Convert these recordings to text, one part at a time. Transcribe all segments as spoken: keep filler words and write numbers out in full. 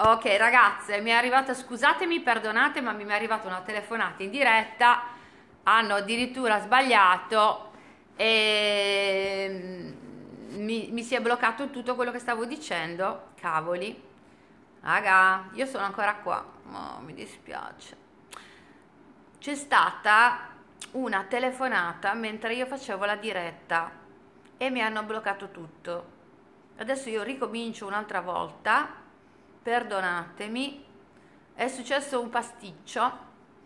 Ok ragazze, mi è arrivata, scusatemi, perdonate, ma mi è arrivata una telefonata in diretta, hanno addirittura sbagliato e mi, mi si è bloccato tutto quello che stavo dicendo, cavoli, raga, io sono ancora qua, oh, mi dispiace. C'è stata una telefonata mentre io facevo la diretta e mi hanno bloccato tutto. Adesso io ricomincio un'altra volta, perdonatemi, è successo un pasticcio.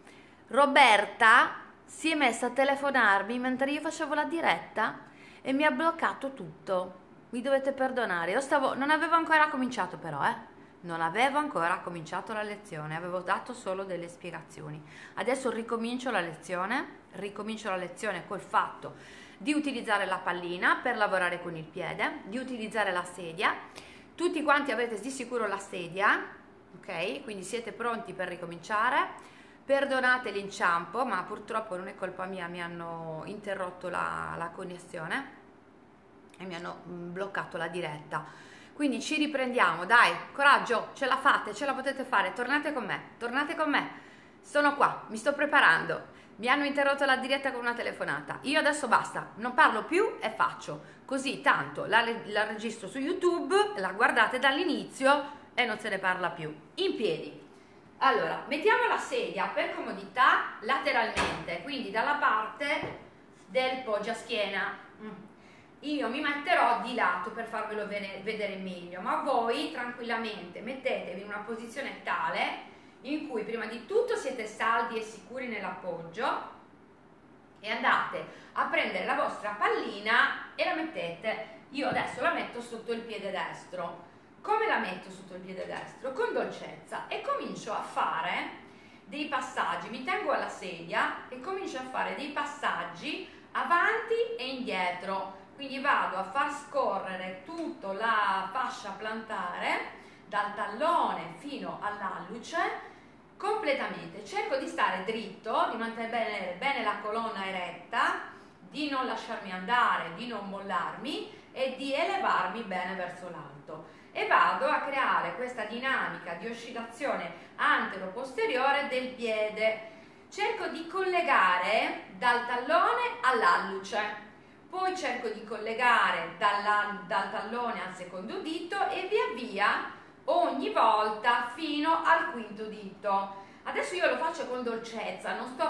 Roberta si è messa a telefonarmi mentre io facevo la diretta e mi ha bloccato tutto. Mi dovete perdonare, io stavo, non avevo ancora cominciato però, eh. Non avevo ancora cominciato la lezione, avevo dato solo delle spiegazioni. Adesso ricomincio la lezione, ricomincio la lezione col fatto di utilizzare la pallina per lavorare con il piede, di utilizzare la sedia. Tutti quanti avete di sicuro la sedia, ok? Quindi siete pronti per ricominciare. Perdonate l'inciampo, ma purtroppo non è colpa mia, mi hanno interrotto la, la connessione e mi hanno bloccato la diretta. Quindi ci riprendiamo, dai, coraggio, ce la fate, ce la potete fare, tornate con me, tornate con me, sono qua, mi sto preparando, mi hanno interrotto la diretta con una telefonata, io adesso basta, non parlo più e faccio, così tanto la, la registro su YouTube, la guardate dall'inizio e non se ne parla più, in piedi. Allora, mettiamo la sedia per comodità lateralmente, quindi dalla parte del poggiaschiena. Io mi metterò di lato per farvelo vedere meglio, ma voi tranquillamente mettetevi in una posizione tale in cui prima di tutto siete saldi e sicuri nell'appoggio e andate a prendere la vostra pallina e la mettete. Io adesso la metto sotto il piede destro. Come la metto sotto il piede destro? Con dolcezza, e comincio a fare dei passaggi, mi tengo alla sedia e comincio a fare dei passaggi avanti e indietro. Quindi vado a far scorrere tutta la fascia plantare dal tallone fino all'alluce completamente. Cerco di stare dritto, di mantenere bene la colonna eretta, di non lasciarmi andare, di non mollarmi e di elevarmi bene verso l'alto. E vado a creare questa dinamica di oscillazione antero-posteriore del piede. Cerco di collegare dal tallone all'alluce. Poi cerco di collegare dalla, dal tallone al secondo dito e via via ogni volta fino al quinto dito. Adesso io lo faccio con dolcezza, non sto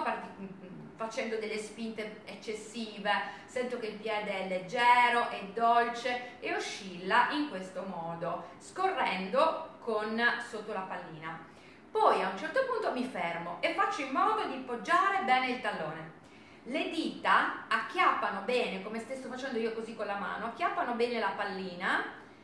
facendo delle spinte eccessive, sento che il piede è leggero, è dolce e oscilla in questo modo, scorrendo con sotto la pallina. Poi a un certo punto mi fermo e faccio in modo di poggiare bene il tallone. Le dita acchiappano bene, come stesso facendo io così con la mano, acchiappano bene la pallina,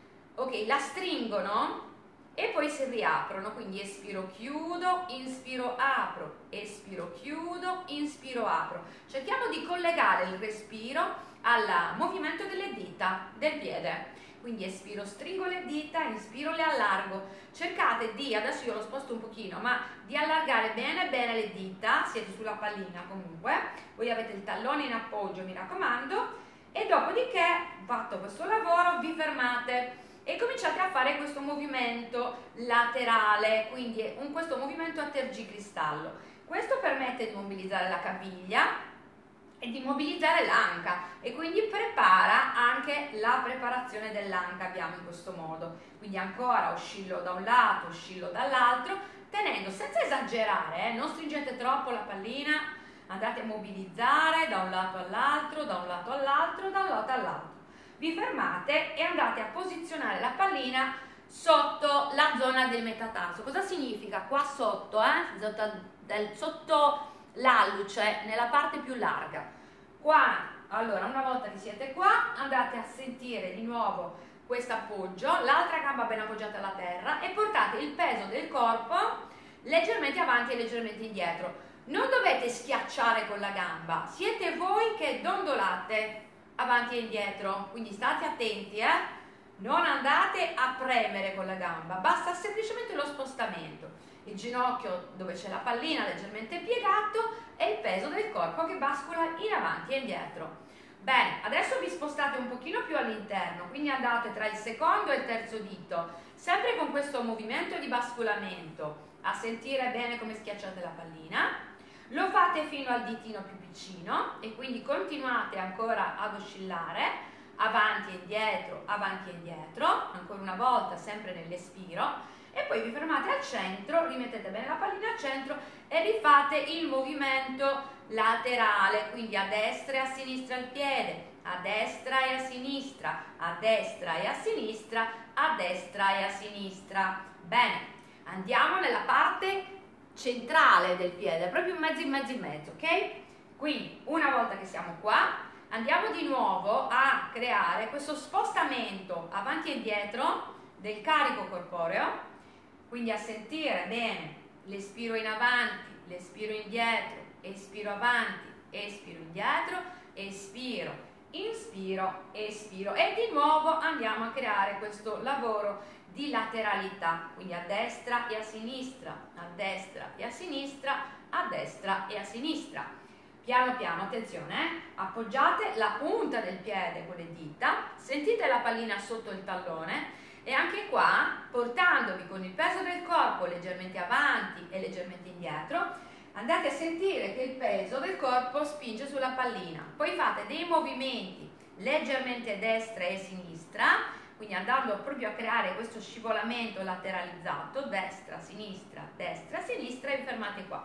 ok, la stringono e poi si riaprono, quindi espiro, chiudo, inspiro, apro, espiro, chiudo, inspiro, apro. Cerchiamo di collegare il respiro al movimento delle dita del piede. Quindi espiro, stringo le dita, inspiro, le allargo. Cercate di, adesso io lo sposto un pochino, ma di allargare bene bene le dita, siete sulla pallina comunque, voi avete il tallone in appoggio, mi raccomando, e dopodiché, fatto questo lavoro, vi fermate e cominciate a fare questo movimento laterale, quindi un, questo movimento a tergicristallo. Questo permette di mobilizzare la caviglia e di mobilizzare l'anca e quindi prepara anche la preparazione dell'anca, abbiamo in questo modo. Quindi ancora oscillo da un lato, oscillo dall'altro, tenendo senza esagerare, eh, non stringete troppo la pallina, andate a mobilizzare da un lato all'altro, da un lato all'altro, da un lato all'altro. Vi fermate e andate a posizionare la pallina sotto la zona del metatarso. Cosa significa? Qua sotto, eh? Sotto, del, sotto l'alluce, nella parte più larga. Qua, allora, una volta che siete qua, andate a sentire di nuovo questo appoggio, l'altra gamba ben appoggiata alla terra e portate il peso del corpo leggermente avanti e leggermente indietro. Non dovete schiacciare con la gamba, siete voi che dondolate avanti e indietro, quindi state attenti, eh? Non andate a premere con la gamba, basta semplicemente lo spostamento. Il ginocchio dove c'è la pallina leggermente piegato e il peso del corpo che bascula in avanti e indietro. Bene, adesso vi spostate un pochino più all'interno, quindi andate tra il secondo e il terzo dito. sempre con questo movimento di basculamento, a sentire bene come schiacciate la pallina. Lo fate fino al ditino più piccino e quindi continuate ancora ad oscillare avanti e indietro, avanti e indietro, ancora una volta sempre nell'espiro, e poi vi fermate al centro, rimettete bene la pallina al centro e rifate il movimento laterale, quindi a destra e a sinistra il piede, a destra e a sinistra, a destra e a sinistra, a destra e a sinistra. Bene, andiamo nella parte centrale del piede, proprio in mezzo in mezzo in mezzo, ok? Quindi una volta che siamo qua andiamo di nuovo a creare questo spostamento avanti e indietro del carico corporeo, quindi a sentire bene l'espiro in avanti, l'espiro indietro, espiro avanti, espiro indietro, espiro, inspiro, espiro, e di nuovo andiamo a creare questo lavoro di lateralità, quindi a destra e a sinistra, a destra e a sinistra, a destra e a sinistra. Piano piano, attenzione, eh? Appoggiate la punta del piede con le dita, sentite la pallina sotto il tallone e anche qua, portandovi con il peso del corpo leggermente avanti e leggermente indietro, andate a sentire che il peso del corpo spinge sulla pallina. Poi fate dei movimenti leggermente destra e sinistra, quindi andando proprio a creare questo scivolamento lateralizzato, destra, sinistra, destra, sinistra, e vi fermate qua.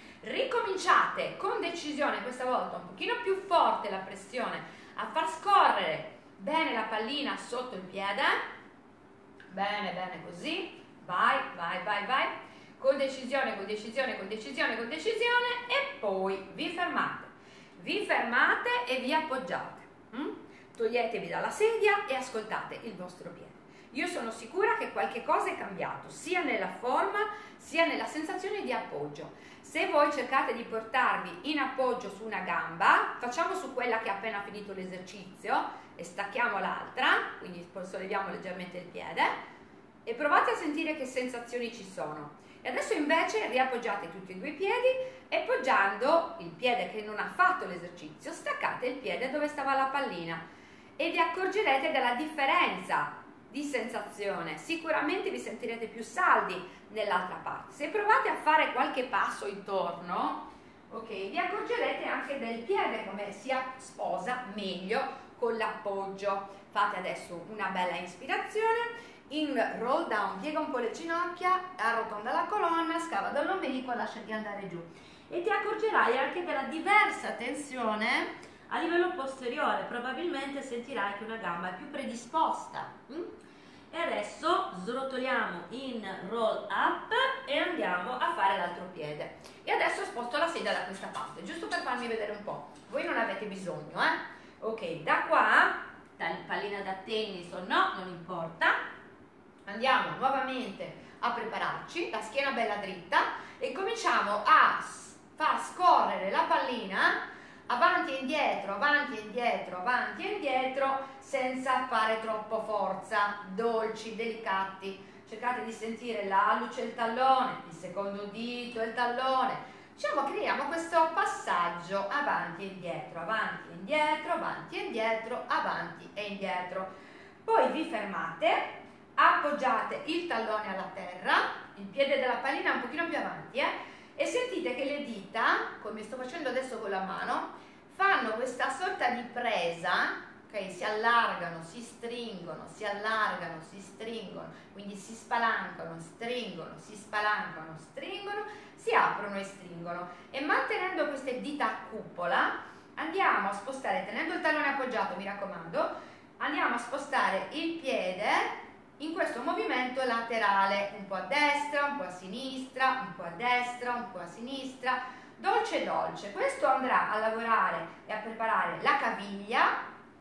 Ricominciate con decisione, questa volta un pochino più forte la pressione, a far scorrere bene la pallina sotto il piede. Bene, bene, così. Vai, vai, vai, vai. Con decisione, con decisione, con decisione, con decisione, e poi vi fermate. Vi fermate e vi appoggiate. Mm? Toglietevi dalla sedia e ascoltate il vostro piede. Io sono sicura che qualche cosa è cambiato, sia nella forma sia nella sensazione di appoggio. Se voi cercate di portarvi in appoggio su una gamba, facciamo su quella che ha appena finito l'esercizio e stacchiamo l'altra, quindi solleviamo leggermente il piede e provate a sentire che sensazioni ci sono. E adesso invece riappoggiate tutti e due i piedi e poggiando il piede che non ha fatto l'esercizio, staccate il piede dove stava la pallina e vi accorgerete della differenza di sensazione. Sicuramente vi sentirete più saldi nell'altra parte. Se provate a fare qualche passo intorno, ok, vi accorgerete anche del piede come si sposa meglio con l'appoggio. Fate adesso una bella ispirazione, in roll down, piega un po' le ginocchia, arrotonda la colonna, scava dall'ombelico, lasciati andare giù e ti accorgerai anche della diversa tensione a livello posteriore. Probabilmente sentirai che una gamba è più predisposta. Mm? E adesso srotoliamo in roll up e andiamo a fare l'altro piede. E adesso sposto la sedia da questa parte, giusto per farmi vedere un po'. Voi non avete bisogno, eh? Ok, da qua, pallina da tennis o no, non importa. Andiamo nuovamente a prepararci, la schiena bella dritta, e cominciamo a far scorrere la pallina avanti e indietro, avanti e indietro, avanti e indietro, senza fare troppo forza, dolci, delicati. Cercate di sentire la luce del tallone, il secondo dito e il tallone. Diciamo, creiamo questo passaggio avanti e indietro, avanti e indietro, avanti e indietro, avanti e indietro. Poi vi fermate, appoggiate il tallone alla terra, il piede della pallina un pochino più avanti, eh? E sentite che le dita, come sto facendo adesso con la mano, fanno questa sorta di presa, ok? Si allargano, si stringono, si allargano, si stringono, quindi si spalancano, stringono, si spalancano, stringono, si aprono e stringono. E mantenendo queste dita a cupola andiamo a spostare, tenendo il tallone appoggiato, mi raccomando, andiamo a spostare il piede in questo movimento laterale, un po' a destra, un po' a sinistra, un po' a destra, un po' a sinistra, dolce dolce. Questo andrà a lavorare e a preparare la caviglia,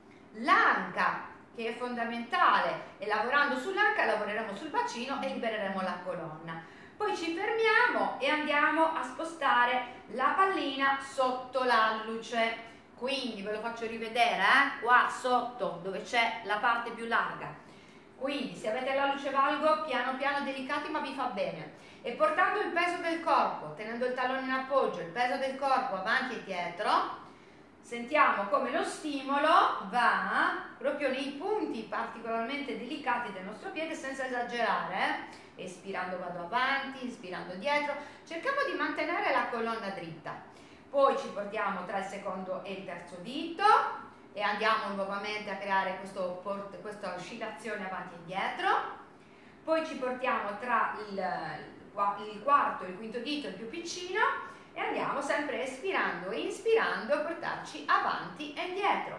l'anca, che è fondamentale, e lavorando sull'anca lavoreremo sul bacino e libereremo la colonna. Poi ci fermiamo e andiamo a spostare la pallina sotto l'alluce. Quindi ve lo faccio rivedere, eh? Qua sotto, dove c'è la parte più larga. Quindi se avete la luce valgo, piano piano, delicati, ma vi fa bene. E portando il peso del corpo, tenendo il tallone in appoggio, il peso del corpo avanti e dietro, Sentiamo come lo stimolo va proprio nei punti particolarmente delicati del nostro piede senza esagerare. Eh? Espirando vado avanti, inspirando dietro. Cerchiamo di mantenere la colonna dritta. Poi ci portiamo tra il secondo e il terzo dito e andiamo nuovamente a creare questo port- questa oscillazione avanti e indietro. Poi ci portiamo tra il, il quarto e il quinto dito, il più piccino, e andiamo sempre espirando e inspirando a portarci avanti e indietro,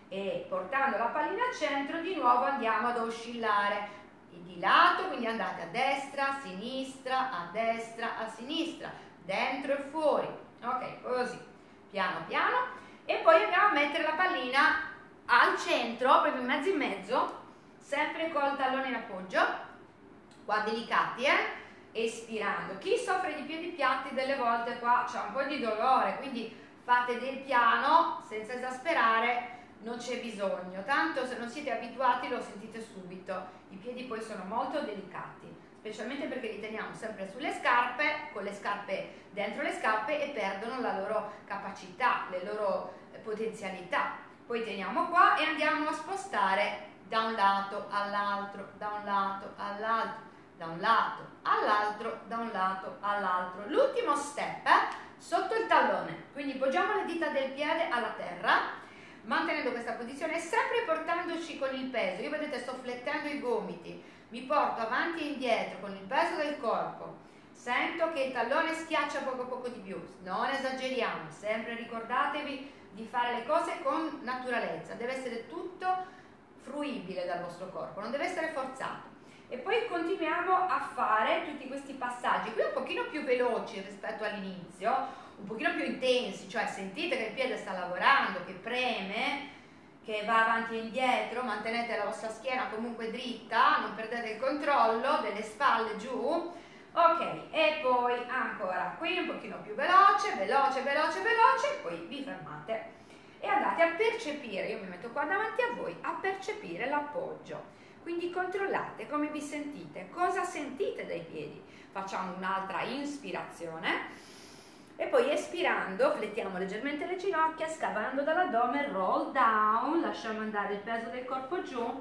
e portando la pallina al centro di nuovo andiamo ad oscillare di lato, quindi andate a destra, a sinistra, a destra, a sinistra, dentro e fuori, ok, così, piano piano, e poi andiamo a mettere la pallina al centro, proprio in mezzo in mezzo, sempre col tallone in appoggio, qua delicati, eh? Espirando. Chi soffre di piedi piatti delle volte qua c'è un po' di dolore, quindi fate del piano senza esasperare, non c'è bisogno, tanto se non siete abituati lo sentite subito. I piedi poi sono molto delicati, specialmente perché li teniamo sempre sulle scarpe, con le scarpe dentro le scarpe, e perdono la loro capacità, le loro potenzialità. Poi teniamo qua e andiamo a spostare da un lato all'altro, da un lato all'altro, da un lato all'altro, da un lato all'altro. L'ultimo step è sotto il tallone, quindi poggiamo le dita del piede alla terra, mantenendo questa posizione e sempre portandoci con il peso. Io vedete sto flettendo i gomiti, mi porto avanti e indietro con il peso del corpo, sento che il tallone schiaccia poco poco di più, non esageriamo, sempre ricordatevi di fare le cose con naturalezza, deve essere tutto fruibile dal vostro corpo, non deve essere forzato. E poi continuiamo a fare tutti questi passaggi, qui un pochino più veloci rispetto all'inizio, un pochino più intensi, cioè sentite che il piede sta lavorando, che preme, che va avanti e indietro, mantenete la vostra schiena comunque dritta, non perdete il controllo delle spalle giù, ok, e poi ancora qui un pochino più veloce, veloce, veloce, veloce, e poi vi fermate e andate a percepire, io mi metto qua davanti a voi, a percepire l'appoggio. Quindi controllate come vi sentite, cosa sentite dai piedi. Facciamo un'altra inspirazione e poi espirando flettiamo leggermente le ginocchia, scavando dall'addome, roll down, lasciamo andare il peso del corpo giù,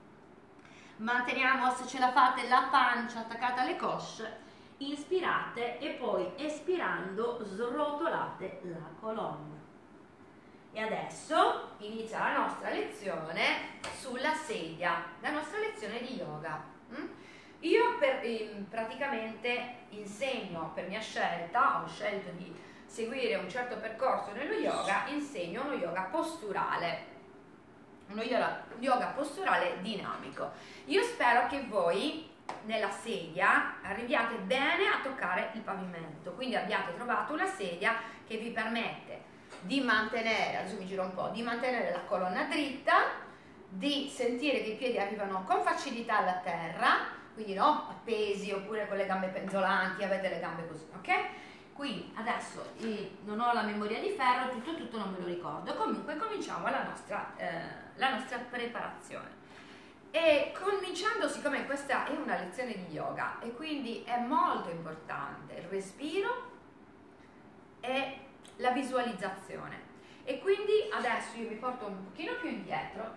manteniamo, se ce la fate, la pancia attaccata alle cosce, inspirate e poi espirando srotolate la colonna. E adesso inizia la nostra lezione sulla sedia, la nostra lezione di yoga. Io per, eh, praticamente insegno, per mia scelta, ho scelto di seguire un certo percorso nello yoga, insegno uno yoga posturale, uno yoga, yoga posturale dinamico. Io spero che voi nella sedia arriviate bene a toccare il pavimento, quindi abbiate trovato una sedia che vi permette di mantenere, adesso mi giro un po', di mantenere la colonna dritta, di sentire che i piedi arrivano con facilità alla terra, quindi no, appesi oppure con le gambe penzolanti, avete le gambe così, ok? Qui adesso eh, non ho la memoria di ferro, tutto tutto non me lo ricordo, comunque cominciamo la nostra, eh, la nostra preparazione. E cominciando, siccome questa è una lezione di yoga e quindi è molto importante il respiro e la visualizzazione, e quindi adesso io vi porto un pochino più indietro.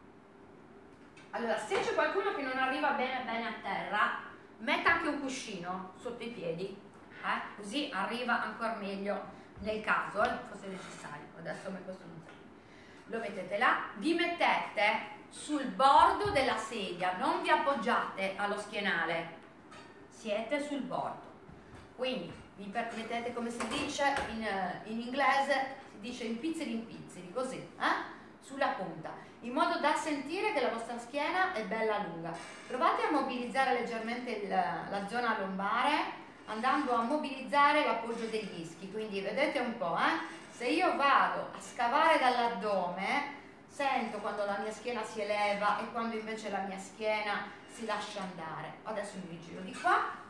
Allora, se c'è qualcuno che non arriva bene bene a terra, metta anche un cuscino sotto i piedi, eh? Così arriva ancora meglio nel caso eh, fosse necessario. Adesso questo non serve. Lo mettete là, vi mettete sul bordo della sedia, non vi appoggiate allo schienale, siete sul bordo, quindi vi mettete, come si dice in, in inglese, si dice in pizzeri in pizzeri, così, eh? Sulla punta, in modo da sentire che la vostra schiena è bella lunga. Provate a mobilizzare leggermente il, la zona lombare, andando a mobilizzare l'appoggio degli ischi, quindi vedete un po', eh? Se io vado a scavare dall'addome, sento quando la mia schiena si eleva e quando invece la mia schiena si lascia andare. Adesso mi rigiro di qua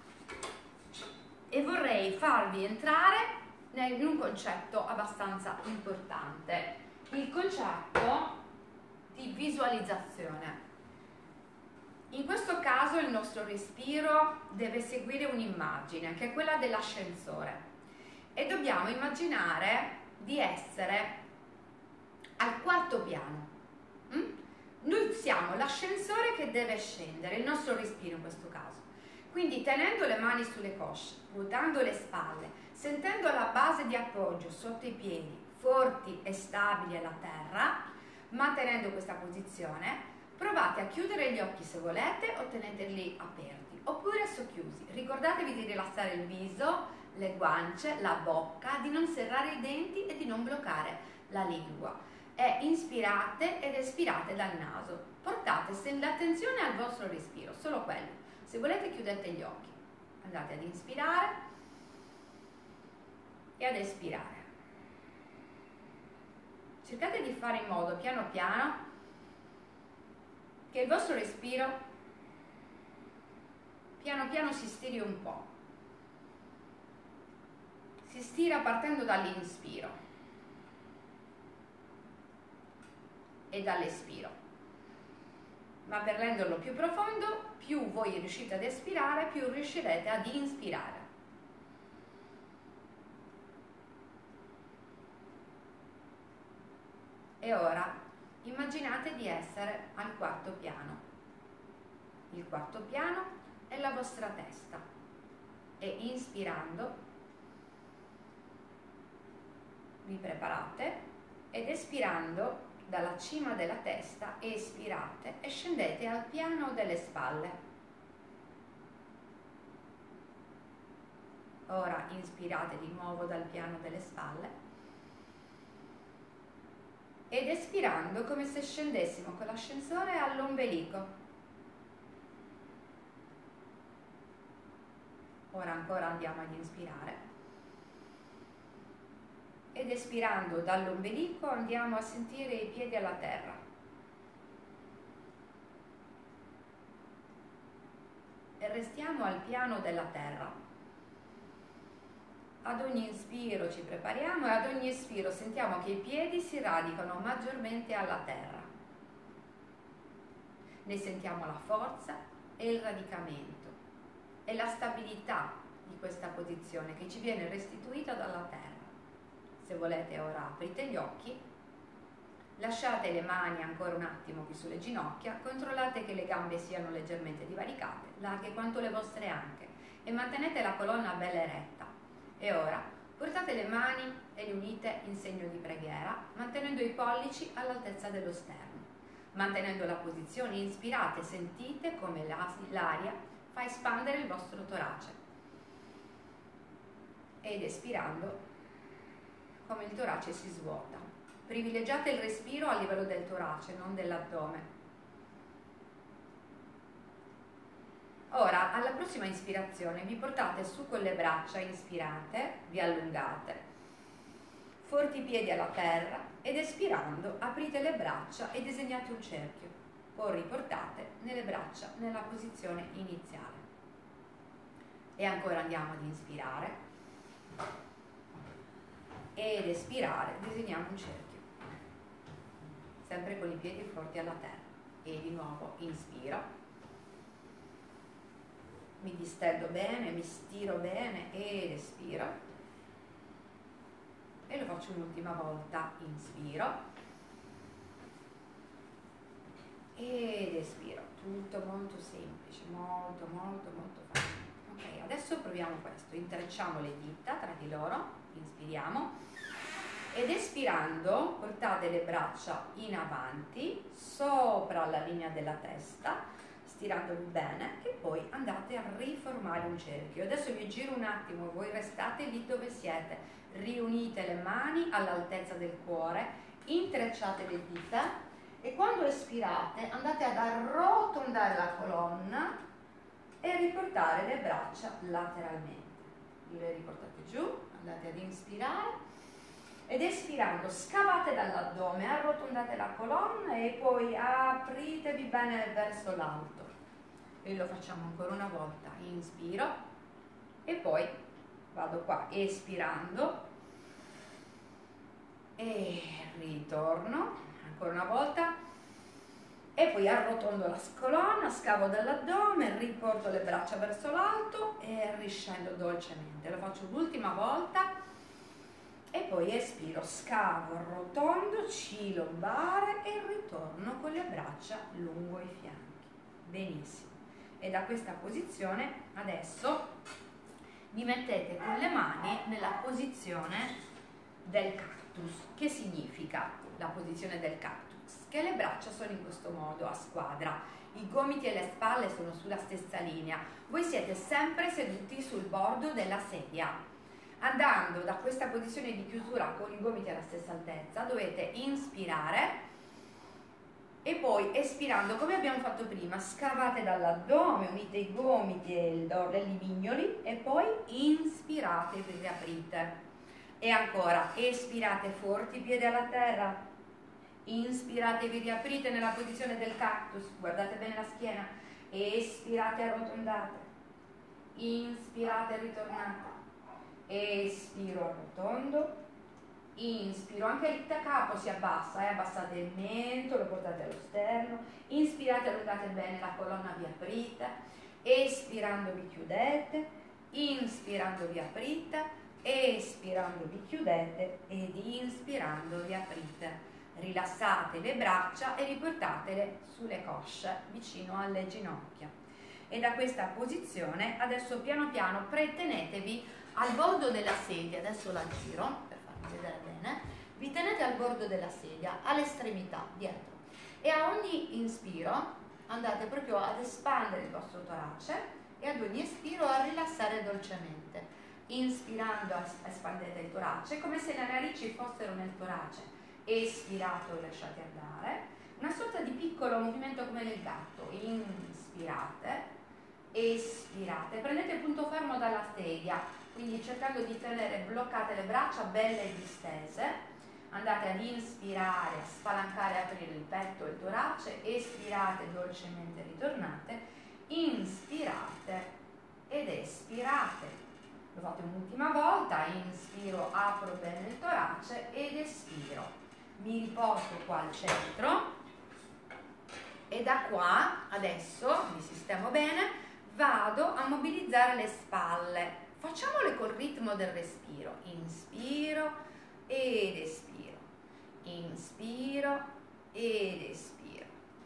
e vorrei farvi entrare in un concetto abbastanza importante, il concetto di visualizzazione. In questo caso il nostro respiro deve seguire un'immagine, che è quella dell'ascensore, e dobbiamo immaginare di essere al quarto piano. Mm? Noi siamo l'ascensore che deve scendere, il nostro respiro in questo caso. Quindi tenendo le mani sulle cosce, ruotando le spalle, sentendo la base di appoggio sotto i piedi, forti e stabili alla terra, mantenendo questa posizione, provate a chiudere gli occhi se volete o teneteli aperti, oppure socchiusi. Ricordatevi di rilassare il viso, le guance, la bocca, di non serrare i denti e di non bloccare la lingua. E inspirate ed espirate dal naso. Portate l'attenzione al vostro respiro, solo quello. Se volete chiudete gli occhi. Andate ad inspirare e ad espirare. Cercate di fare in modo, piano piano, che il vostro respiro piano piano si stiri un po'. Si stira partendo dall'inspiro e dall'espiro, ma per renderlo più profondo, più voi riuscite ad espirare, più riuscirete ad inspirare. E ora immaginate di essere al quarto piano. Il quarto piano è la vostra testa e inspirando vi preparate ed espirando dalla cima della testa espirate e scendete al piano delle spalle. Ora inspirate di nuovo dal piano delle spalle ed espirando come se scendessimo con l'ascensore all'ombelico. Ora ancora andiamo ad inspirare ed espirando dall'ombelico andiamo a sentire i piedi alla terra. E restiamo al piano della terra. Ad ogni inspiro ci prepariamo e ad ogni espiro sentiamo che i piedi si radicano maggiormente alla terra. Ne sentiamo la forza e il radicamento e la stabilità di questa posizione che ci viene restituita dalla terra. Se volete ora aprite gli occhi, lasciate le mani ancora un attimo qui sulle ginocchia, controllate che le gambe siano leggermente divaricate, larghe quanto le vostre anche, e mantenete la colonna bella eretta. E ora portate le mani e le unite in segno di preghiera, mantenendo i pollici all'altezza dello sterno. Mantenendo la posizione, inspirate, sentite come l'aria fa espandere il vostro torace. Ed espirando, come il torace si svuota. Privilegiate il respiro a livello del torace, non dell'addome. Ora, alla prossima ispirazione, vi portate su con le braccia, inspirate, vi allungate, forti piedi alla terra ed espirando aprite le braccia e disegnate un cerchio. Poi riportate nelle braccia nella posizione iniziale. E ancora andiamo ad inspirare ed espirare, disegniamo un cerchio, sempre con i piedi forti alla terra. E di nuovo inspiro. Mi distendo bene, mi stiro bene ed espiro. E lo faccio un'ultima volta, inspiro ed espiro. Tutto molto semplice, molto molto molto facile. Ok, adesso proviamo questo. Intrecciamo le dita tra di loro, inspiriamo ed espirando portate le braccia in avanti, sopra la linea della testa, stirandovi bene, e poi andate a riformare un cerchio. Adesso vi giro un attimo, voi restate lì dove siete, riunite le mani all'altezza del cuore, intrecciate le dita e quando espirate andate ad arrotondare la colonna e riportare le braccia lateralmente. Le riportate giù, andate ad inspirare ed espirando scavate dall'addome, arrotondate la colonna e poi apritevi bene verso l'alto. E lo facciamo ancora una volta, inspiro e poi vado qua espirando e ritorno ancora una volta e poi arrotondo la colonna, scavo dall'addome, riporto le braccia verso l'alto e riscendo dolcemente. Lo faccio l'ultima volta e poi espiro, scavo, arrotondo, C lombare e ritorno con le braccia lungo i fianchi. Benissimo. E da questa posizione adesso vi mettete con le mani nella posizione del cactus. Che significa la posizione del cactus? Che le braccia sono in questo modo a squadra, i gomiti e le spalle sono sulla stessa linea, voi siete sempre seduti sul bordo della sedia. Andando da questa posizione di chiusura con i gomiti alla stessa altezza dovete inspirare e poi espirando come abbiamo fatto prima scavate dall'addome, unite i gomiti e i mignoli e poi inspirate e vi riaprite. E ancora espirate forti, piedi alla terra, inspirate e vi riaprite nella posizione del cactus, guardate bene la schiena, espirate e arrotondate, inspirate e ritornate. Espiro, arrotondo, inspiro, anche il capo si abbassa, eh? Abbassate il mento, lo portate allo sterno, inspirate, allungate bene la colonna, vi aprite, espirando vi chiudete, inspirando vi aprite, espirando vi chiudete ed inspirando vi aprite. Rilassate le braccia e riportatele sulle cosce, vicino alle ginocchia. E da questa posizione adesso piano piano pretenetevi al bordo della sedia, adesso la giro per farvi vedere bene, vi tenete al bordo della sedia, all'estremità, dietro, e a ogni inspiro andate proprio ad espandere il vostro torace e ad ogni espiro a rilassare dolcemente. Inspirando espandete il torace come se le narici fossero nel torace, espirato lasciate andare, una sorta di piccolo movimento come nel gatto. Inspirate, espirate, prendete il punto fermo dalla sedia, quindi cercando di tenere bloccate le braccia belle e distese, andate ad inspirare, a spalancare e aprire il petto e il torace, espirate dolcemente, ritornate, inspirate ed espirate. Lo fate un'ultima volta, inspiro, apro bene il torace ed espiro. Mi riporto qua al centro e da qua adesso mi sistemo bene, vado a mobilizzare le spalle. Facciamole col ritmo del respiro. Inspiro ed espiro. Inspiro ed espiro.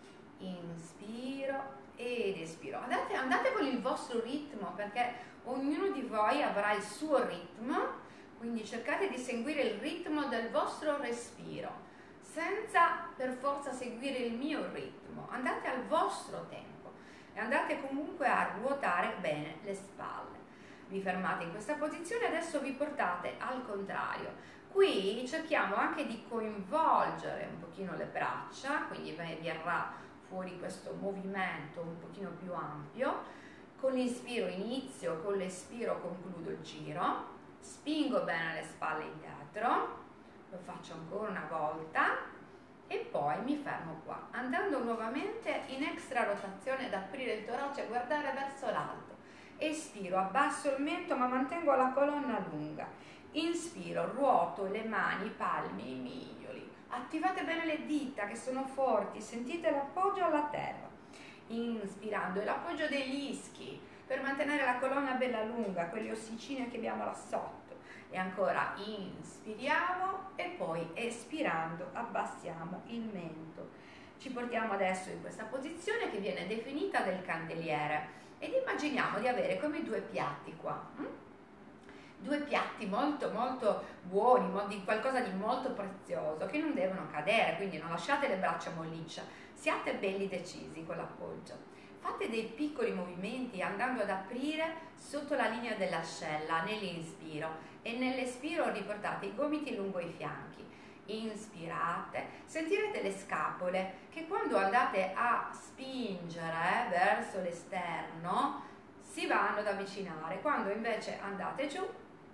Inspiro ed espiro. Andate, andate con il vostro ritmo perché ognuno di voi avrà il suo ritmo, quindi cercate di seguire il ritmo del vostro respiro, senza per forza seguire il mio ritmo. Andate al vostro tempo e andate comunque a ruotare bene le spalle. Vi fermate in questa posizione, adesso vi portate al contrario. Qui cerchiamo anche di coinvolgere un pochino le braccia, quindi verrà fuori questo movimento un pochino più ampio. Con l'inspiro inizio, con l'espiro concludo il giro, spingo bene le spalle indietro, lo faccio ancora una volta e poi mi fermo qua, andando nuovamente in extra rotazione ad aprire il torace e guardare verso l'alto. Espiro, abbasso il mento ma mantengo la colonna lunga. Inspiro, ruoto le mani, i palmi, i mignoli. Attivate bene le dita che sono forti, sentite l'appoggio alla terra. Inspirando e l'appoggio degli ischi per mantenere la colonna bella lunga, quelle ossicine che abbiamo là sotto. E ancora inspiriamo e poi espirando abbassiamo il mento. Ci portiamo adesso in questa posizione che viene definita del candeliere ed immaginiamo di avere come due piatti qua. Hm? Due piatti molto molto buoni, di qualcosa di molto prezioso che non devono cadere, quindi non lasciate le braccia mollicce, siate belli decisi con l'appoggio. Fate dei piccoli movimenti andando ad aprire sotto la linea dell'ascella nell'inspiro e nell'espiro riportate i gomiti lungo i fianchi. Inspirate, sentirete le scapole che quando andate a spingere verso l'esterno si vanno ad avvicinare, quando invece andate giù,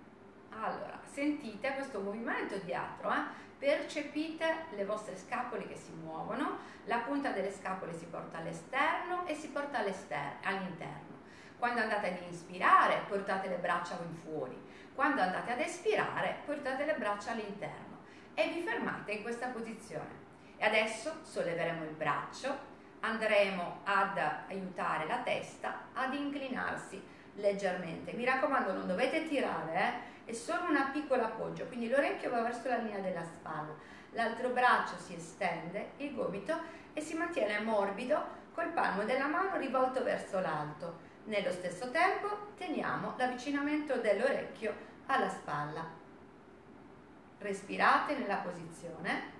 allora sentite questo movimento dietro, eh? Percepite le vostre scapole che si muovono, la punta delle scapole si porta all'esterno e si porta all'interno. Quando andate ad inspirare portate le braccia in fuori, quando andate ad espirare portate le braccia all'interno e vi fermate in questa posizione. E adesso solleveremo il braccio, andremo ad aiutare la testa ad inclinarsi leggermente. Mi raccomando, non dovete tirare, eh? È solo un piccolo appoggio, quindi l'orecchio va verso la linea della spalla, l'altro braccio si estende, il gomito, e si mantiene morbido col palmo della mano rivolto verso l'alto. Nello stesso tempo teniamo l'avvicinamento dell'orecchio alla spalla. Respirate nella posizione.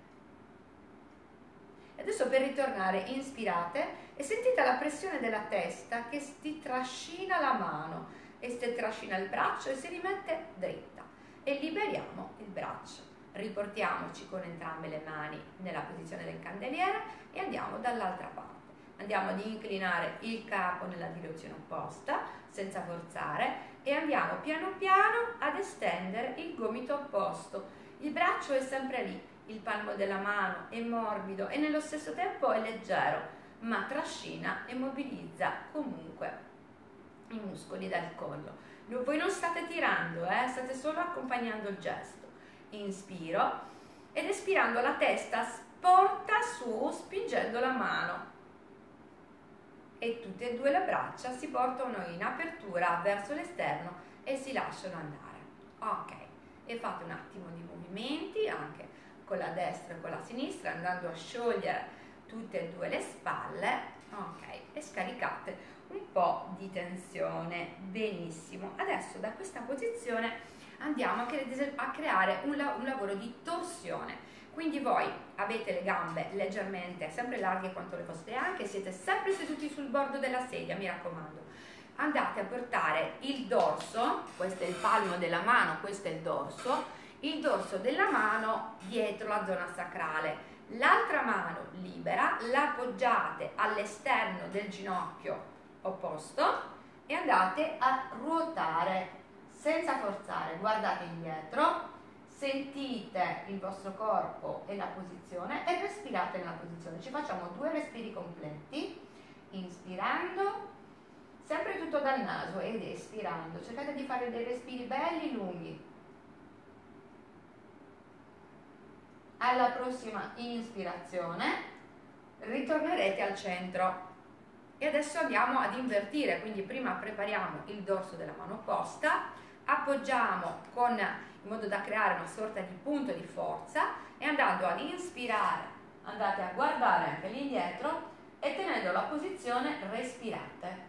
Adesso per ritornare inspirate e sentite la pressione della testa che ti trascina la mano e si trascina il braccio e si rimette dritta, e liberiamo il braccio. Riportiamoci con entrambe le mani nella posizione del candeliere e andiamo dall'altra parte. Andiamo ad inclinare il capo nella direzione opposta senza forzare e andiamo piano piano ad estendere il gomito opposto. Il braccio è sempre lì, il palmo della mano è morbido e nello stesso tempo è leggero, ma trascina e mobilizza comunque i muscoli del collo. Voi non state tirando, eh? State solo accompagnando il gesto. Inspiro ed espirando la testa porta su, spingendo la mano, e tutte e due le braccia si portano in apertura verso l'esterno e si lasciano andare. Ok, e fate un attimo di movimenti anche con la destra e con la sinistra, andando a sciogliere tutte e due le spalle. Ok, e scaricate un po' di tensione. Benissimo. Adesso da questa posizione andiamo a creare un, un lavoro di torsione. Quindi voi avete le gambe leggermente, sempre larghe quanto le vostre anche, siete sempre seduti sul bordo della sedia, mi raccomando. Andate a portare il dorso, questo è il palmo della mano, questo è il dorso, il dorso della mano dietro la zona sacrale. L'altra mano libera, la appoggiate all'esterno del ginocchio opposto e andate a ruotare senza forzare. Guardate indietro, sentite il vostro corpo e la posizione e respirate nella posizione. Ci facciamo due respiri completi, inspirando, sempre tutto dal naso, ed espirando. Cercate di fare dei respiri belli lunghi. Alla prossima inspirazione ritornerete al centro. E adesso andiamo ad invertire, quindi prima prepariamo il dorso della mano opposta, appoggiamo con, in modo da creare una sorta di punto di forza, e andando ad inspirare andate a guardare anche lì indietro e tenendo la posizione respirate.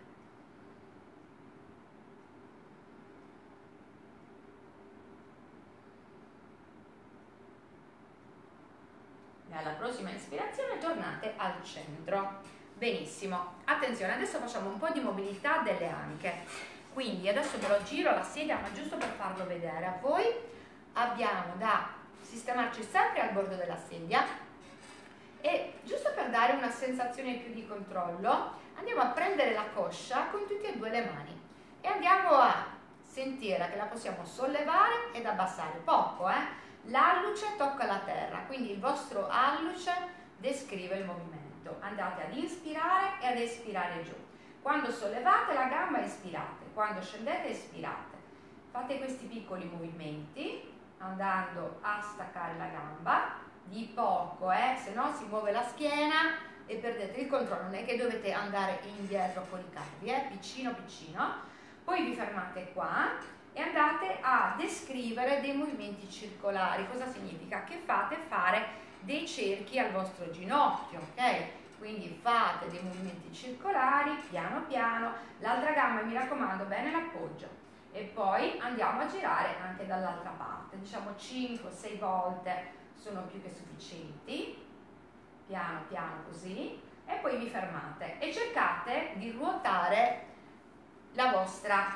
E alla prossima ispirazione tornate al centro. Benissimo, attenzione, adesso facciamo un po' di mobilità delle anche, quindi adesso ve lo giro la sedia, ma giusto per farlo vedere a voi. Abbiamo da sistemarci sempre al bordo della sedia e, giusto per dare una sensazione più di controllo, andiamo a prendere la coscia con tutte e due le mani e andiamo a sentire che la possiamo sollevare ed abbassare poco, eh? L'alluce tocca la terra, quindi il vostro alluce descrive il movimento. Andate ad inspirare e ad espirare giù. Quando sollevate la gamba espirate, quando scendete espirate. Fate questi piccoli movimenti andando a staccare la gamba di poco, eh? Se no si muove la schiena e perdete il controllo. Non è che dovete andare indietro con i cavi, eh? Piccino piccino. Poi vi fermate qua e andate a descrivere dei movimenti circolari. Cosa significa? Che fate fare dei cerchi al vostro ginocchio, ok? Quindi fate dei movimenti circolari piano piano, l'altra gamba, mi raccomando, bene l'appoggio, e poi andiamo a girare anche dall'altra parte, diciamo cinque sei volte sono più che sufficienti, piano piano così, e poi vi fermate e cercate di ruotare la vostra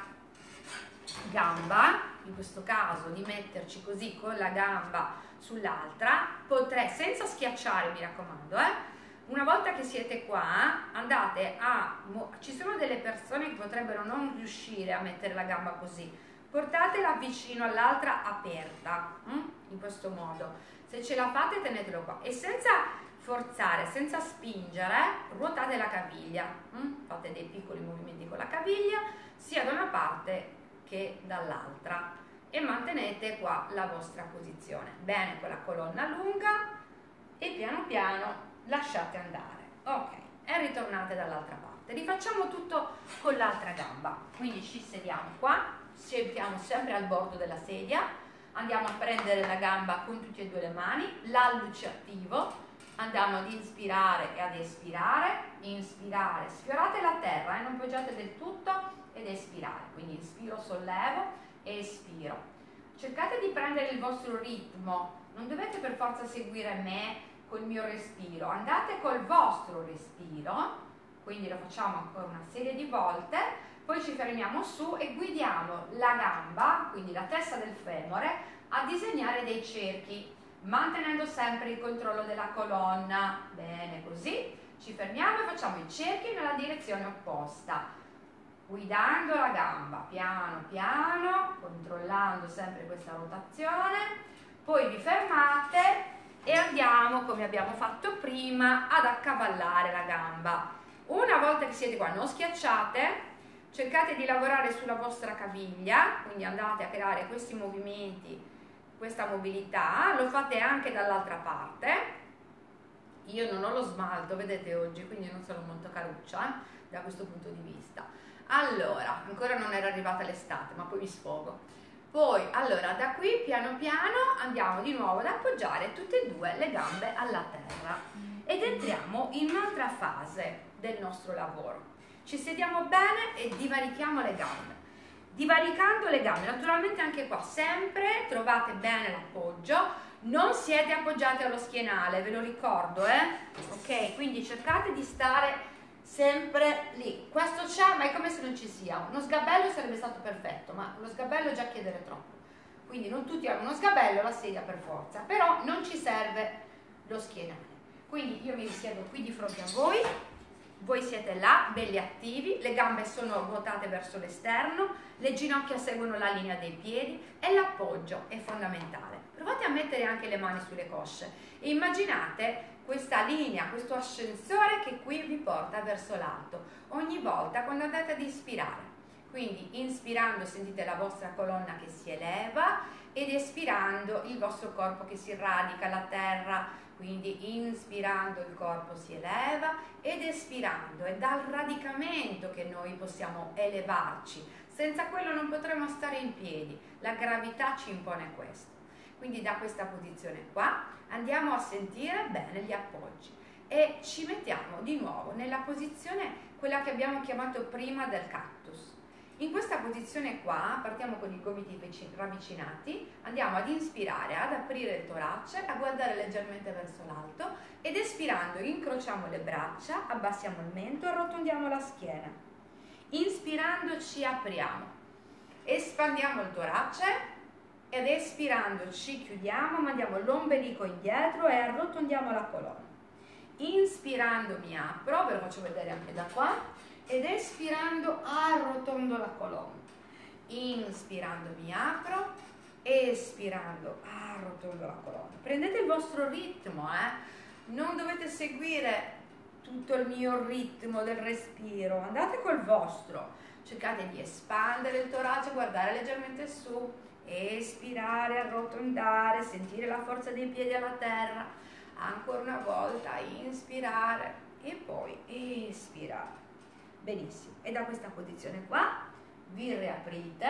gamba, in questo caso di metterci così con la gamba sull'altra, potrei, senza schiacciare, mi raccomando, eh? Una volta che siete qua, andate a, ci sono delle persone che potrebbero non riuscire a mettere la gamba così, portatela vicino all'altra aperta, hm? In questo modo. Se ce la fate tenetelo qua e senza forzare, senza spingere, ruotate la caviglia, hm? Fate dei piccoli movimenti con la caviglia, sia da una parte che dall'altra, e mantenete qua la vostra posizione. Bene, con la colonna lunga e piano piano lasciate andare. Ok, e ritornate dall'altra parte. parte. Rifacciamo tutto con l'altra gamba, quindi ci sediamo qua, sediamo sempre al bordo della sedia, andiamo a prendere la gamba con tutte e due le mani, l'alluce attivo, andiamo ad inspirare e ad espirare, inspirare, sfiorate la terra e eh, non poggiate del tutto, ed espirare, quindi inspiro, sollevo, espiro. Cercate di prendere il vostro ritmo, non dovete per forza seguire me col mio respiro, andate col vostro respiro, quindi lo facciamo ancora una serie di volte, poi ci fermiamo su e guidiamo la gamba, quindi la testa del femore, a disegnare dei cerchi, mantenendo sempre il controllo della colonna. Bene, così ci fermiamo e facciamo i cerchi nella direzione opposta, guidando la gamba piano piano, controllando sempre questa rotazione. Poi vi fermate e andiamo, come abbiamo fatto prima, ad accavallare la gamba. Una volta che siete qua, non schiacciate, cercate di lavorare sulla vostra caviglia, quindi andate a creare questi movimenti, questa mobilità. Lo fate anche dall'altra parte. Io non ho lo smalto, vedete, oggi, quindi non sono molto caruccia eh, da questo punto di vista. Allora, ancora non era arrivata l'estate, ma poi mi sfogo. Poi, allora, da qui piano piano andiamo di nuovo ad appoggiare tutte e due le gambe alla terra ed entriamo in un'altra fase del nostro lavoro. Ci sediamo bene e divarichiamo le gambe. Divaricando le gambe, naturalmente anche qua sempre trovate bene l'appoggio, non siete appoggiati allo schienale, ve lo ricordo, eh? Ok, quindi cercate di stare sempre lì. Questo c'è, ma è come se non ci sia. Uno sgabello sarebbe stato perfetto, ma lo sgabello è già chiedere troppo, quindi non tutti hanno uno sgabello, la sedia per forza, però non ci serve lo schienale. Quindi io mi siedo qui di fronte a voi, voi siete là, belli attivi, le gambe sono ruotate verso l'esterno, le ginocchia seguono la linea dei piedi e l'appoggio è fondamentale. Provate a mettere anche le mani sulle cosce e immaginate questa linea, questo ascensore che qui vi porta verso l'alto ogni volta quando andate ad ispirare. Quindi inspirando sentite la vostra colonna che si eleva ed espirando il vostro corpo che si radica alla terra. Quindi inspirando il corpo si eleva ed espirando è dal radicamento che noi possiamo elevarci, senza quello non potremo stare in piedi, la gravità ci impone questo. Quindi da questa posizione qua andiamo a sentire bene gli appoggi e ci mettiamo di nuovo nella posizione, quella che abbiamo chiamato prima del cactus. In questa posizione qua partiamo con i gomiti ravvicinati, andiamo ad inspirare, ad aprire il torace, a guardare leggermente verso l'alto ed espirando incrociamo le braccia, abbassiamo il mento e arrotondiamo la schiena. Inspirando ci apriamo, espandiamo il torace ed espirando ci chiudiamo, mandiamo l'ombelico indietro e arrotondiamo la colonna. Inspirando mi apro, ve lo faccio vedere anche da qua, ed espirando arrotondo la colonna. Inspirando mi apro, espirando arrotondo la colonna. Prendete il vostro ritmo, eh? Non dovete seguire tutto il mio ritmo del respiro, andate col vostro. Cercate di espandere il torace, guardare leggermente su, espirare, arrotondare, sentire la forza dei piedi alla terra. Ancora una volta, inspirare e poi espirare. Benissimo, e da questa posizione qua vi riaprite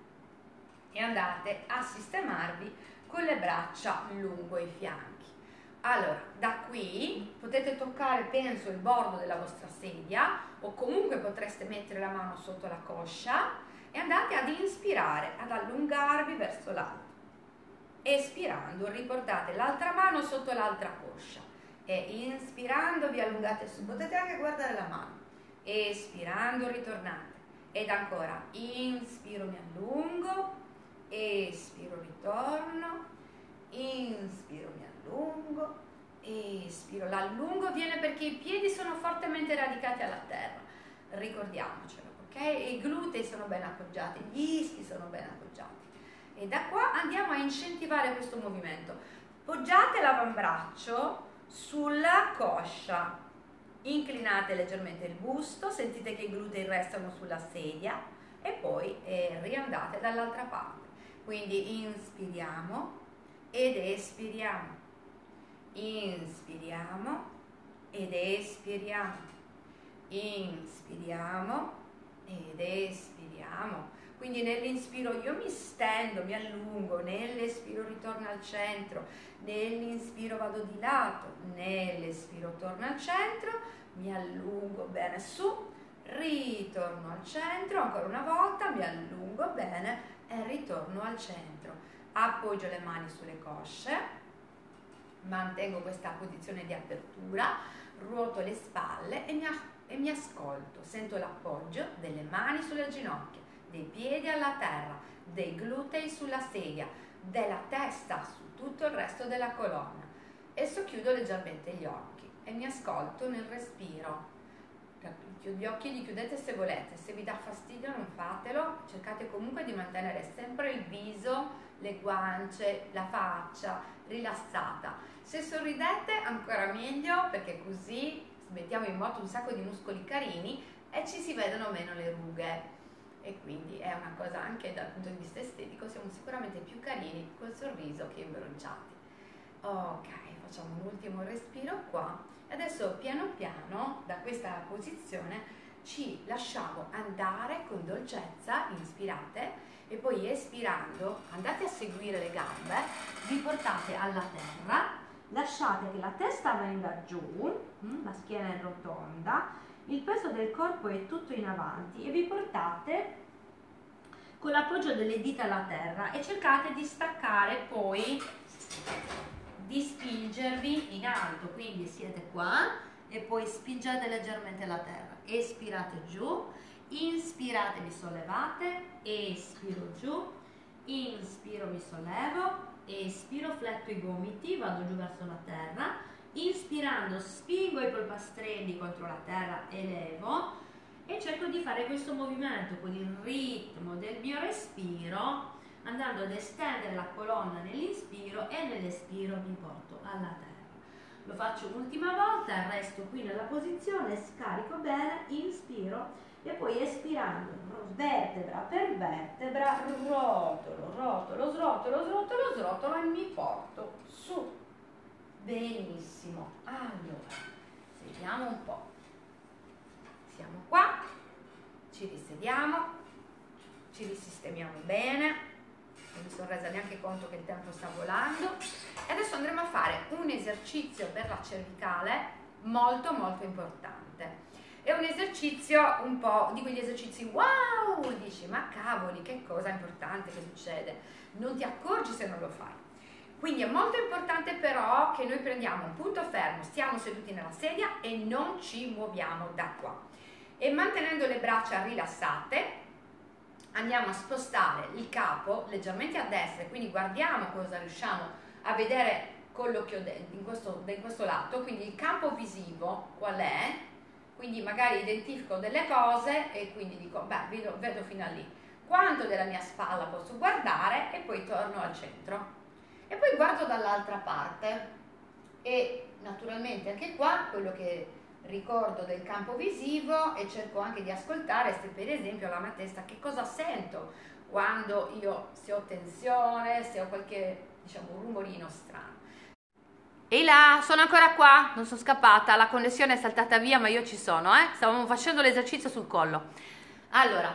e andate a sistemarvi con le braccia lungo i fianchi. Allora, da qui potete toccare, penso, il bordo della vostra sedia o comunque potreste mettere la mano sotto la coscia e andate ad inspirare, ad allungarvi verso l'alto. Espirando, riportate l'altra mano sotto l'altra coscia e inspirando vi allungate su, potete anche guardare la mano. Espirando ritornate ed ancora inspiro mi allungo, espiro ritorno, inspiro mi allungo, espiro. L'allungo viene perché i piedi sono fortemente radicati alla terra, ricordiamocelo, ok? I glutei sono ben appoggiati, gli ischi sono ben appoggiati e da qua andiamo a incentivare questo movimento. Poggiate l'avambraccio sulla coscia, inclinate leggermente il busto, sentite che i glutei restano sulla sedia e poi eh, riandate dall'altra parte. Quindi inspiriamo ed espiriamo, inspiriamo ed espiriamo, inspiriamo ed espiriamo. Quindi nell'inspiro io mi stendo, mi allungo, nell'espiro ritorno al centro, nell'inspiro vado di lato, nell'espiro torno al centro, mi allungo bene su, ritorno al centro, ancora una volta, mi allungo bene e ritorno al centro. Appoggio le mani sulle cosce, mantengo questa posizione di apertura, ruoto le spalle e mi, e mi ascolto, sento l'appoggio delle mani sulle ginocchia, dei piedi alla terra, dei glutei sulla sedia, della testa su tutto il resto della colonna. Adesso chiudo leggermente gli occhi e mi ascolto nel respiro. Gli occhi li chiudete se volete, se vi dà fastidio non fatelo, cercate comunque di mantenere sempre il viso, le guance, la faccia rilassata. Se sorridete ancora meglio, perché così mettiamo in moto un sacco di muscoli carini e ci si vedono meno le rughe. E quindi è una cosa anche dal punto di vista estetico, siamo sicuramente più carini col sorriso che imbronciati. Ok, facciamo un ultimo respiro qua e adesso piano piano da questa posizione ci lasciamo andare con dolcezza, inspirate e poi espirando andate a seguire le gambe, vi portate alla terra, lasciate che la testa venga giù, la schiena è rotonda, il peso del corpo è tutto in avanti e vi portate con l'appoggio delle dita alla terra e cercate di staccare poi, di spingervi in alto, quindi siete qua e poi spingete leggermente la terra, espirate giù, inspirate vi sollevate, espiro giù, inspiro mi sollevo, espiro fletto i gomiti, vado giù verso la terra, inspirando spingo i polpastrelli contro la terra, elevo e cerco di fare questo movimento con il ritmo del mio respiro, andando ad estendere la colonna nell'inspiro e nell'espiro mi porto alla terra. Lo faccio un'ultima volta, resto qui nella posizione, scarico bene, inspiro e poi espirando vertebra per vertebra rotolo, rotolo, srotolo, srotolo, srotolo e mi porto su. Benissimo, allora sediamo un po', siamo qua, ci risediamo, ci risistemiamo bene, non mi sono resa neanche conto che il tempo sta volando e adesso andremo a fare un esercizio per la cervicale molto molto importante. È un esercizio un po' di quegli esercizi wow, dici ma cavoli che cosa importante che succede, non ti accorgi se non lo fai. Quindi è molto importante però che noi prendiamo un punto fermo, stiamo seduti nella sedia e non ci muoviamo da qua. E mantenendo le braccia rilassate andiamo a spostare il capo leggermente a destra, quindi guardiamo cosa riusciamo a vedere con l'occhio in questo, in questo lato, quindi il campo visivo qual è, quindi magari identifico delle cose e quindi dico beh vedo, vedo fino a lì, quanto della mia spalla posso guardare e poi torno al centro. E poi guardo dall'altra parte e naturalmente anche qua quello che ricordo del campo visivo e cerco anche di ascoltare se per esempio la mia testa che cosa sento quando io se ho tensione, se ho qualche diciamo rumorino strano. Ehi là, sono ancora qua, non sono scappata, la connessione è saltata via ma io ci sono, eh? Stavamo facendo l'esercizio sul collo. Allora,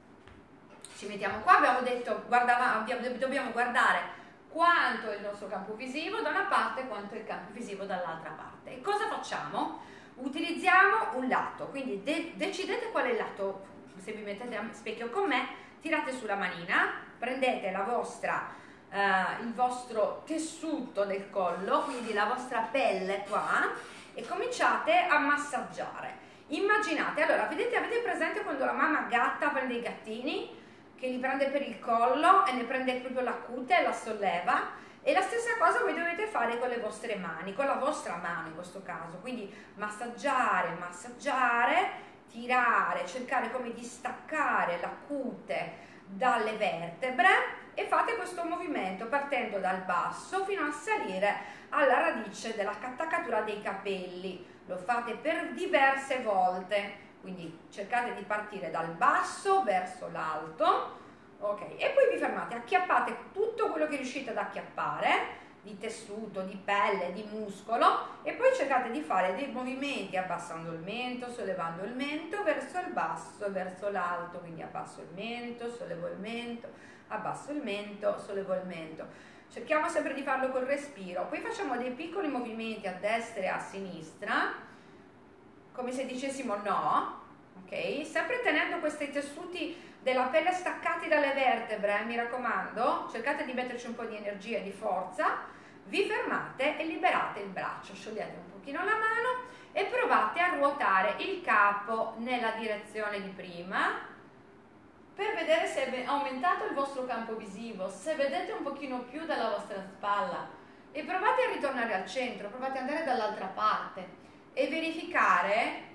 ci mettiamo qua, abbiamo detto guardava, dobbiamo guardare quanto è il nostro campo visivo da una parte e quanto è il campo visivo dall'altra parte. E cosa facciamo? Utilizziamo un lato, quindi de decidete qual è il lato, se vi mettete a specchio con me, tirate sulla manina, prendete la vostra, eh, il vostro tessuto del collo, quindi la vostra pelle qua, e cominciate a massaggiare. Immaginate, allora, vedete, avete presente quando la mamma gatta prende i gattini? Che li prende per il collo e ne prende proprio la cute e la solleva, e la stessa cosa voi dovete fare con le vostre mani, con la vostra mano in questo caso, quindi massaggiare, massaggiare, tirare, cercare come di staccare la cute dalle vertebre e fate questo movimento partendo dal basso fino a salire alla radice della attaccatura dei capelli, lo fate per diverse volte. Quindi cercate di partire dal basso verso l'alto, ok? E poi vi fermate, acchiappate tutto quello che riuscite ad acchiappare, di tessuto, di pelle, di muscolo, e poi cercate di fare dei movimenti abbassando il mento, sollevando il mento verso il basso, verso l'alto, quindi abbasso il mento, sollevo il mento, abbasso il mento, sollevo il mento. Cerchiamo sempre di farlo col respiro. Poi facciamo dei piccoli movimenti a destra e a sinistra, come se dicessimo no, ok? Sempre tenendo questi tessuti della pelle staccati dalle vertebre, mi raccomando, cercate di metterci un po' di energia e di forza, vi fermate e liberate il braccio, sciogliete un pochino la mano e provate a ruotare il capo nella direzione di prima per vedere se è aumentato il vostro campo visivo, se vedete un pochino più dalla vostra spalla, e provate a ritornare al centro, provate ad andare dall'altra parte e verificare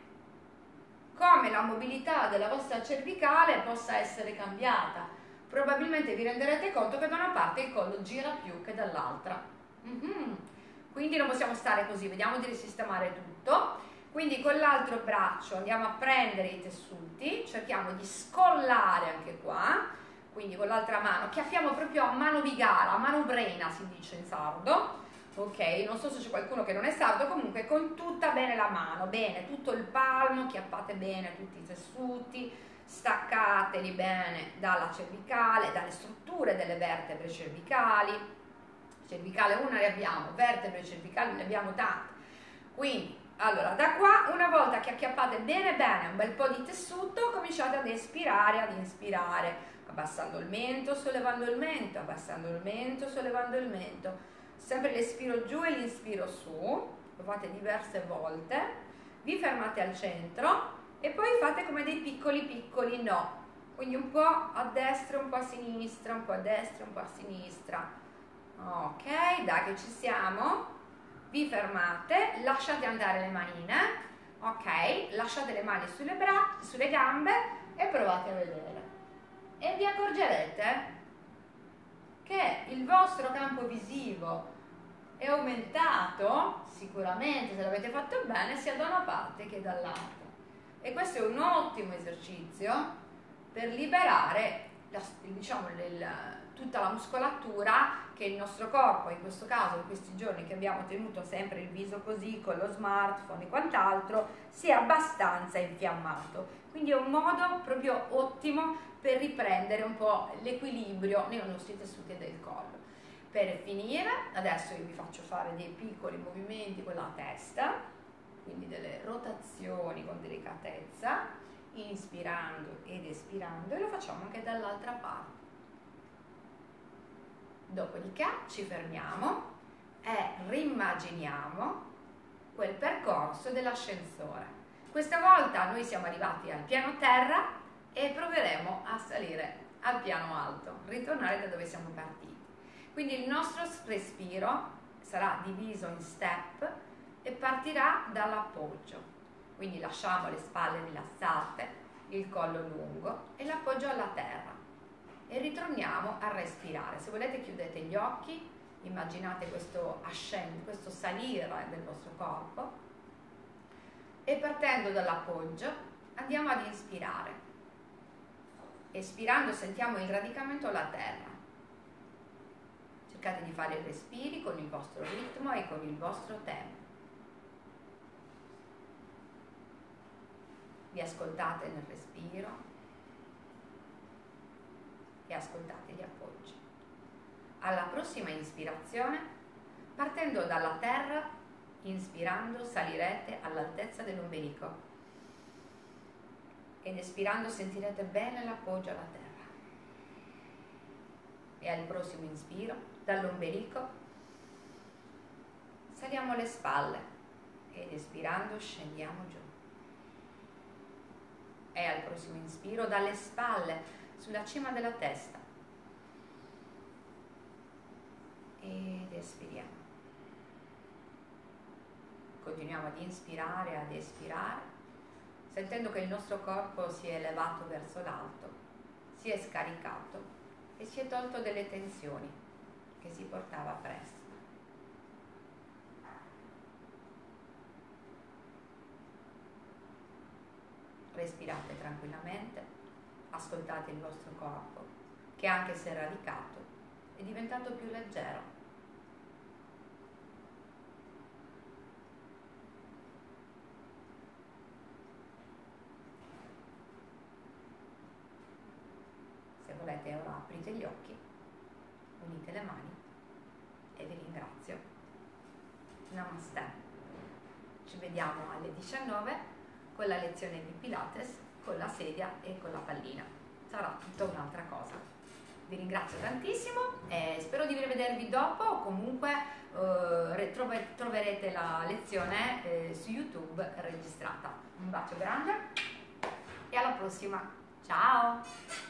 come la mobilità della vostra cervicale possa essere cambiata. Probabilmente vi renderete conto che da una parte il collo gira più che dall'altra. Mm-hmm. Quindi non possiamo stare così, vediamo di risistemare tutto. Quindi con l'altro braccio andiamo a prendere i tessuti, cerchiamo di scollare anche qua, quindi con l'altra mano, chiaffiamo proprio a mano vigara, a mano brena si dice in sardo. Ok, non so se c'è qualcuno che non è sardo, comunque con tutta bene la mano, bene, tutto il palmo, chiappate bene tutti i tessuti, staccateli bene dalla cervicale, dalle strutture delle vertebre cervicali. Cervicale una ne abbiamo, vertebre cervicali ne abbiamo tante. Quindi, allora, da qua, una volta che acchiappate bene bene un bel po' di tessuto, cominciate ad espirare, ad inspirare, abbassando il mento, sollevando il mento, abbassando il mento, sollevando il mento. Sempre l'espiro giù e l'inspiro su, lo fate diverse volte, vi fermate al centro e poi fate come dei piccoli piccoli no, quindi un po' a destra, un po' a sinistra, un po' a destra, un po' a sinistra. Ok, dai che ci siamo, vi fermate, lasciate andare le manine, ok, lasciate le mani sulle braccia, sulle gambe e provate a vedere. E vi accorgerete che il vostro campo visivo è aumentato, sicuramente se l'avete fatto bene, sia da una parte che dall'altra. E questo è un ottimo esercizio per liberare la, diciamo, il, tutta la muscolatura che il nostro corpo, in questo caso in questi giorni che abbiamo tenuto sempre il viso così con lo smartphone e quant'altro, sia abbastanza infiammato. Quindi è un modo proprio ottimo per riprendere un po' l'equilibrio nei nostri tessuti del collo. Per finire, adesso io vi faccio fare dei piccoli movimenti con la testa, quindi delle rotazioni con delicatezza, inspirando ed espirando, e lo facciamo anche dall'altra parte. Dopodiché ci fermiamo e rimmaginiamo quel percorso dell'ascensore. Questa volta noi siamo arrivati al piano terra e proveremo a salire al piano alto, ritornare da dove siamo partiti. Quindi il nostro respiro sarà diviso in step e partirà dall'appoggio. Quindi lasciamo le spalle rilassate, il collo lungo e l'appoggio alla terra. E ritorniamo a respirare. Se volete chiudete gli occhi, immaginate questo ascendere, questo salire del vostro corpo e partendo dall'appoggio andiamo ad inspirare. Espirando sentiamo il radicamento alla terra. Cercate di fare i respiri con il vostro ritmo e con il vostro tempo. Vi ascoltate nel respiro e ascoltate gli appoggi. Alla prossima ispirazione, partendo dalla terra, inspirando salirete all'altezza dell'ombelico ed espirando sentirete bene l'appoggio alla terra. E al prossimo inspiro, dall'ombelico, saliamo le spalle ed espirando scendiamo giù. E al prossimo inspiro, dalle spalle sulla cima della testa ed espiriamo. Continuiamo ad inspirare e ad espirare, sentendo che il nostro corpo si è elevato verso l'alto, si è scaricato e si è tolto delle tensioni che si portava presto. Respirate tranquillamente, ascoltate il vostro corpo che anche se è radicato è diventato più leggero. gli occhi, unite le mani e vi ringrazio. Namaste. Ci vediamo alle diciannove con la lezione di Pilates, con la sedia e con la pallina. Sarà tutta un'altra cosa. Vi ringrazio tantissimo e spero di rivedervi dopo, o comunque eh, trove, troverete la lezione eh, su YouTube registrata. Un bacio grande e alla prossima. Ciao!